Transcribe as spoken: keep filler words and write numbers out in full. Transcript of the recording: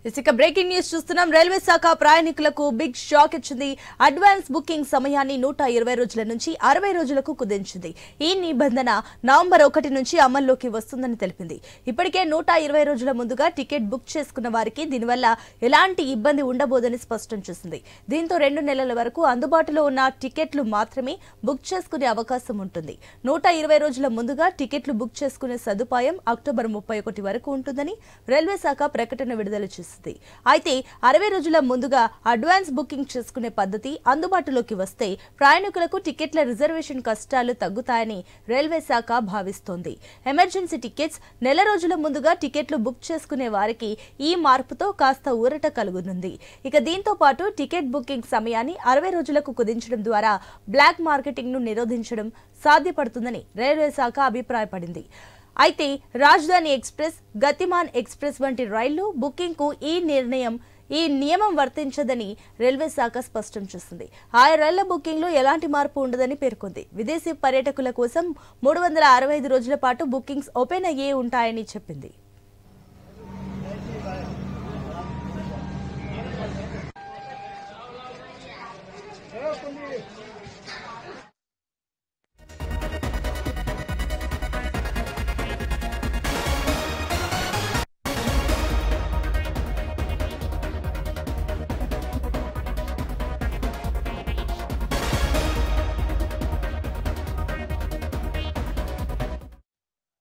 ఇక breaking news చూస్తున్నాం. Railway శాఖ ప్రయాణికులకు బిగ్ షాక్ ఇచ్చింది. అడ్వాన్స్ బుకింగ్ సమయాన్ని నూట ఇరవై రోజుల నుంచి అరవై రోజులకు కుదించింది. ఈ నిబంధన నవంబర్ ఒకటి నుంచి అమల్లోకి వస్తుందని తెలిపింది. ఇప్పటికే నూట ఇరవై రోజుల ముందుగా టికెట్ బుక్ చేసుకున్న వారికి దీనివల్ల ఎలాంటి ఇబ్బంది ఉండబోదని స్పష్టం చేసింది. దీంతో రెండు నెలల వరకు అందుబాటులో ఉన్న టికెట్లు మాత్రమే బుక్ చేసుకునే అవకాశం ఉంటుంది. నూట ఇరవై రోజుల ముందుగా టికెట్లు బుక్ చేసుకునే సదుపాయం అక్టోబర్ ముప్పై ఒకటి వరకు ఉంటుందని రైల్వే శాఖ ప్రకటన విడుదల చేసింది. అయితే అరవై రోజుల ముందుగా అడ్వాన్స్ బుకింగ్ చేసుకునే పద్ధతి అందుబాటులోకి వస్తే ప్రయాణికులకు టికెట్ల రిజర్వేషన్ కష్టాలు తగ్గుతాయని రైల్వే శాఖ భావిస్తోంది. ఎమర్జెన్సీ టికెట్స్ నెల రోజుల ముందుగా టికెట్లు బుక్ చేసుకునే వారికి ఈ మార్పుతో కాస్త ఊరట కలుగునుంది. ఇక దీంతో పాటు టికెట్ బుకింగ్ సమయాన్ని అరవై రోజులకు కుదించడం ద్వారా బ్లాక్ మార్కెటింగ్ ను నిరోధించడం సాధ్యపడుతుందని రైల్వే శాఖ అభిప్రాయపడింది. అయితే రాజధాని ఎక్స్ప్రెస్, గతిమాన్ ఎక్స్ప్రెస్ వంటి రైళ్లు బుకింగ్ కు ఈ నిర్ణయం ఈ నియమం వర్తించదని రైల్వే శాఖ స్పష్టం చేసింది. ఆయా రైళ్ల బుకింగ్ లో ఎలాంటి మార్పు ఉండదని పేర్కొంది. విదేశీ పర్యాటకుల కోసం మూడు వందల అరవై ఐదు రోజుల పాటు బుకింగ్స్ ఓపెన్ అయ్యే ఉంటాయని చెప్పింది. Yeah.